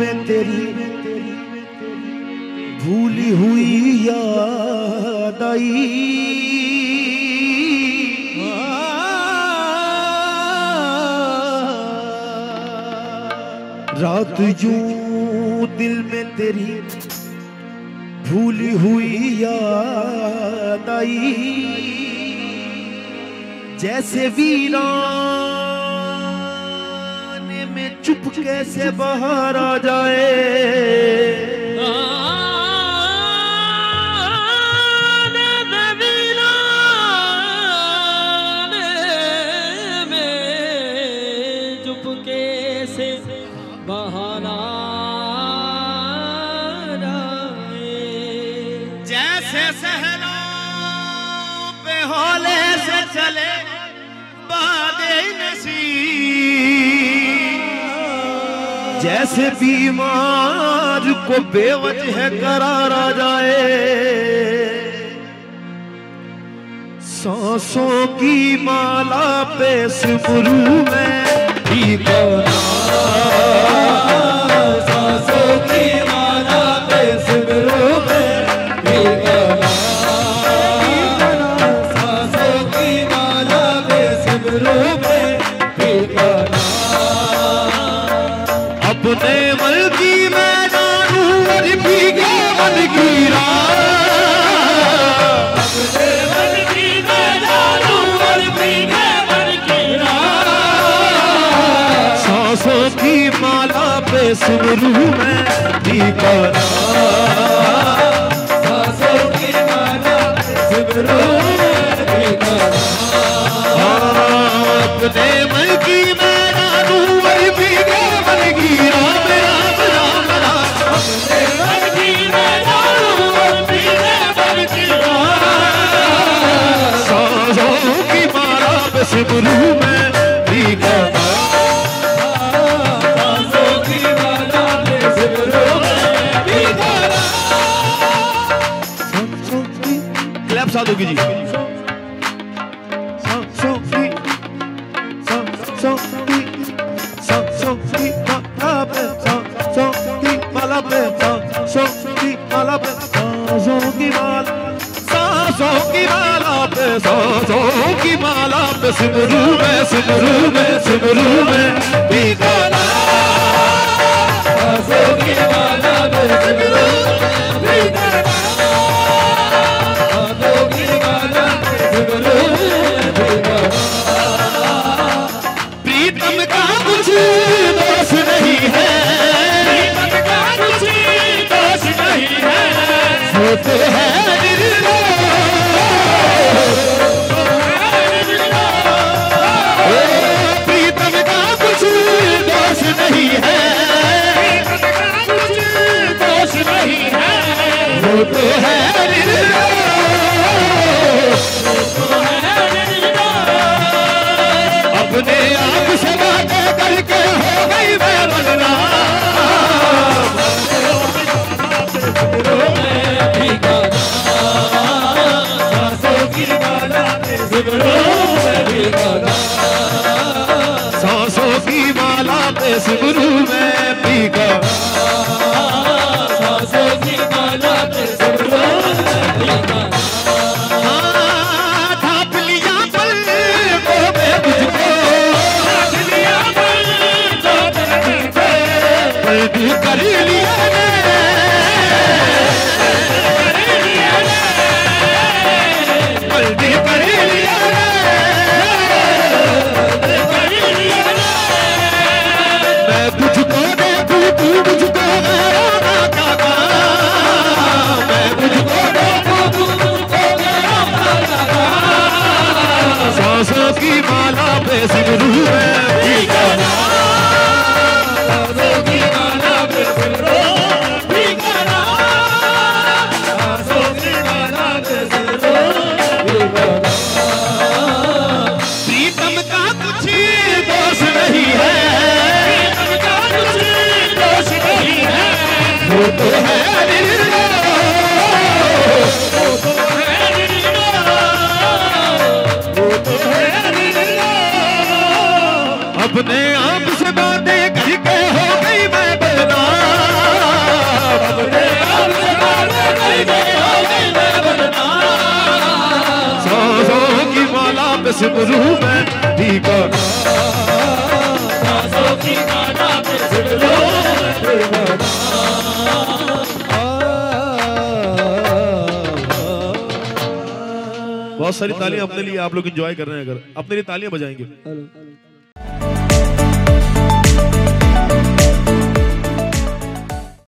में तेरी भूली हुई याद आई, रात यूं दिल में तेरी भूली हुई याद आई, जैसे वीरान में चुप कैसे बाहर आ जाए, जैसे सहलों पे हौले से चले बादे नसीब, जैसे बीमार को बेवजह करार आ जाए, सांसों की माला पे सिमरू में ठिकाना, सांसों की माला पे सिमरू में ठिकाना, सांसों की माला पे सिमरू में ठिकाना, अपने मन की मैं जानू और भीगे मन की अपने मन की मैं जानू और भीगे मन की सांसों की माला पे सिमरू में ठिकाना, सांसों की माला पे सिमरू में ठिकाना, अपने मन की मैं जानू और भीगे मन की राम राम राम राम, अपने मन की मैं जानू और भीगे मन की सांसों की माला पे सिमरू में ठिकाना, सांसों की माला पे सिमरू में ठिकाना, सांसों की क्लैप साथ होगी जी, सांसों की माला पे, सांसों की माला पे, सांसों की माला पे, सांसों की माला, सांसों की माला पे, सांसों की माला पे सिमरू में सिमरू में सिमरू में ठिकाना, सांसों की माला पे सिमरू में ठिकाना, सांसों की माला पे सिमरू में ठिकाना, प्रीतम का कुछ दोष नहीं है, प्रीतम का कुछ दोष नहीं है, होते हैं प्रीतम का कुछ दोष नहीं है, प्रीतम का कुछ दोष नहीं है, होते हैं अपने आप से बातें करके हो गई मैं बदनाम, सांसों की माला पे सिमरू में ठिकाना, सांसों की माला पे सिमरू में ठिकाना, सांसों की माला पे सिमरू में ठिकाना, थाप लिया पल को मैं तुझको, थाप लिया पल को कर लिया सांसों की माला पे सिमरू में ठिकाना, सांसों की माला पे सिमरू में ठिकाना, सांसों की माला पे सिमरू में ठिकाना, प्रीतम का कुछ दोष नहीं है, प्रीतम का कुछ दोष नहीं है, वो तो है अपने आप से बातें करके हो गई मैं बदनाम, सिमरू मैं दीवाना, सासों की माला पे सिमरू मैं दीवाना। बहुत सारी तालियां अपने लिए आप लोग एंजॉय कर रहे हैं, अगर अपने लिए तालियां बजाएंगे।